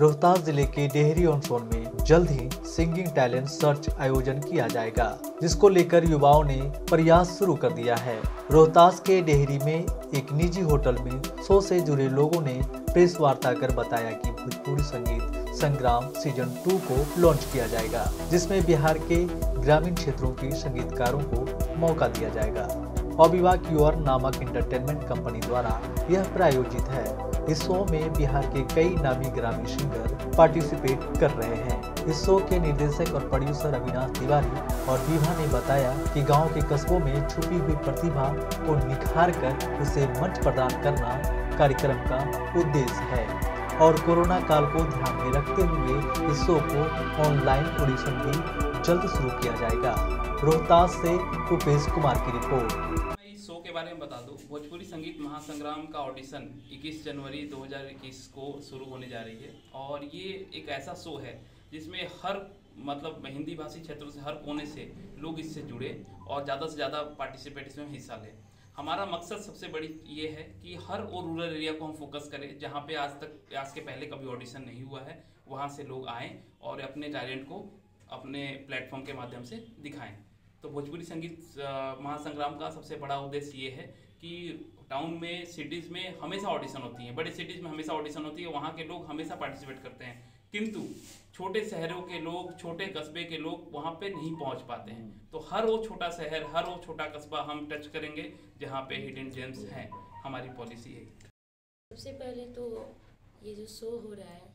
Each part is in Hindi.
रोहतास जिले के डेहरी ऑन सोन में जल्द ही सिंगिंग टैलेंट सर्च आयोजन किया जाएगा, जिसको लेकर युवाओं ने प्रयास शुरू कर दिया है। रोहतास के डेहरी में एक निजी होटल में शो से जुड़े लोगों ने प्रेस वार्ता कर बताया कि भोजपुरी संगीत संग्राम सीजन 2 को लॉन्च किया जाएगा, जिसमें बिहार के ग्रामीण क्षेत्रों के संगीतकारों को मौका दिया जाएगा। अविवा क्यूआर नामक एंटरटेनमेंट कंपनी द्वारा यह प्रायोजित है। इस शो में बिहार के कई नामी ग्रामीण सिंगर पार्टिसिपेट कर रहे हैं। इस शो के निर्देशक और प्रोड्यूसर अविनाश तिवारी और विभा ने बताया कि गांव के कस्बों में छुपी हुई प्रतिभा को निखार कर उसे मंच प्रदान करना कार्यक्रम का उद्देश्य है और कोरोना काल को ध्यान में रखते हुए इस शो को ऑनलाइन ऑडिशन भी जल्द शुरू किया जाएगा। रोहतास से रूपेश कुमार की रिपोर्ट। इस शो के बारे में बता दूं, भोजपुरी संगीत महासंग्राम का ऑडिशन 21 जनवरी 2021 को शुरू होने जा रही है और ये एक ऐसा शो है जिसमें हर हिंदी भाषी क्षेत्रों से हर कोने से लोग इससे जुड़े और ज़्यादा से ज़्यादा पार्टिसिपेट इसमें हिस्सा लें। हमारा मकसद सबसे बड़ी ये है कि हर वो रूरल एरिया को हम फोकस करें जहाँ पे आज के पहले कभी ऑडिशन नहीं हुआ है, वहाँ से लोग आएँ और अपने टैलेंट को अपने प्लेटफॉर्म के माध्यम से दिखाएं। तो भोजपुरी संगीत महासंग्राम का सबसे बड़ा उद्देश्य ये है कि टाउन में, सिटीज़ में हमेशा ऑडिशन होती हैं, बड़े सिटीज़ में हमेशा ऑडिशन होती है, वहाँ के लोग हमेशा पार्टिसिपेट करते हैं, किंतु छोटे शहरों के लोग, छोटे कस्बे के लोग वहाँ पे नहीं पहुँच पाते हैं। तो हर वो छोटा शहर, हर वो छोटा कस्बा हम टच करेंगे जहाँ पे हिडन जेम्स हैं। हमारी पॉलिसी है। सबसे पहले तो ये जो शो हो रहा है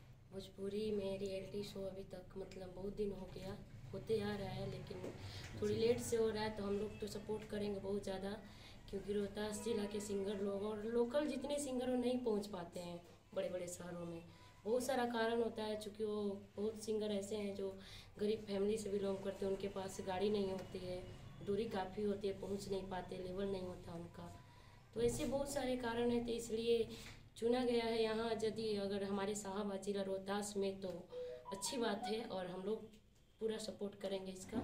भोजपुरी में, रियलिटी शो अभी तक बहुत दिन हो गया होते आ रहा है, लेकिन थोड़ी लेट से हो रहा है, तो हम लोग तो सपोर्ट करेंगे बहुत ज़्यादा, क्योंकि रोहतास जिला के सिंगर लोग और लोकल जितने सिंगर वो नहीं पहुंच पाते हैं बड़े बड़े शहरों में। बहुत सारा कारण होता है, चूँकि वो बहुत सिंगर ऐसे हैं जो गरीब फैमिली से बिलोंग करते हैं, उनके पास गाड़ी नहीं होती है, दूरी काफ़ी होती है, पहुँच नहीं पाते, लेवल नहीं होता उनका। तो ऐसे बहुत सारे कारण हैं, तो इसलिए चुना गया है यहाँ। यदि अगर हमारे साहब जिला रोहतास में तो अच्छी बात है और हम लोग पूरा सपोर्ट करेंगे इसका।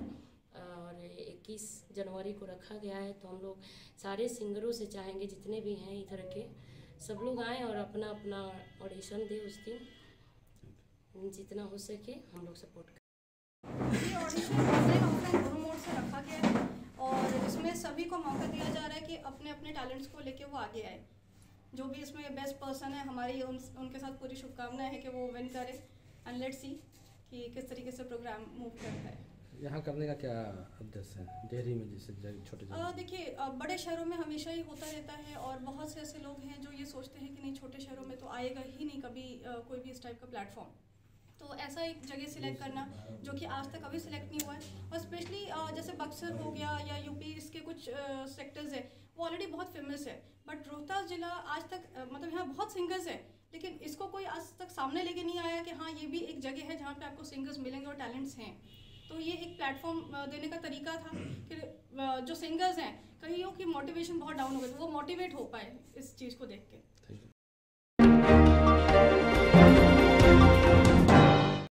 और 21 जनवरी को रखा गया है, तो हम लोग सारे सिंगरों से चाहेंगे जितने भी हैं इधर के सब लोग आएँ और अपना अपना ऑडिशन दें उस दिन, जितना हो सके हम लोग सपोर्ट करें। ये ऑडिशन ऑनलाइन दोनों मोड से रखा गया है और इसमें सभी को मौका दिया जा रहा है कि अपने अपने टैलेंट्स को लेके वो आगे आए। जो भी इसमें बेस्ट पर्सन है, हमारी उनके साथ पूरी शुभकामनाएं हैं कि वो विन करे। एंड लेट्स सी कि किस तरीके से प्रोग्राम मूव करता है। यहाँ करने का क्या उद्देश्य है डेहरी में, जैसे छोटे देखिए, बड़े शहरों में हमेशा ही होता रहता है और बहुत से ऐसे लोग हैं जो ये सोचते हैं कि नहीं, छोटे शहरों में तो आएगा ही नहीं कभी कोई भी इस टाइप का प्लेटफॉर्म। तो ऐसा एक जगह सिलेक्ट करना जो कि आज तक अभी सिलेक्ट नहीं हुआ है, और स्पेशली जैसे बक्सर हो गया या यूपी, इसके कुछ सेक्टर्स है वो ऑलरेडी बहुत फेमस है, बट रोहतास जिला आज तक यहाँ बहुत सिंगर्स है, लेकिन इसको कोई आज तक सामने लेके नहीं आया कि हाँ ये भी एक जगह है जहाँ पे आपको सिंगर्स मिलेंगे और टैलेंट्स हैं। तो ये एक प्लेटफॉर्म देने का तरीका था कि जो सिंगर्स हैं, कईयों की मोटिवेशन बहुत डाउन हो गई, तो वो मोटिवेट हो पाए इस चीज़ को देख के।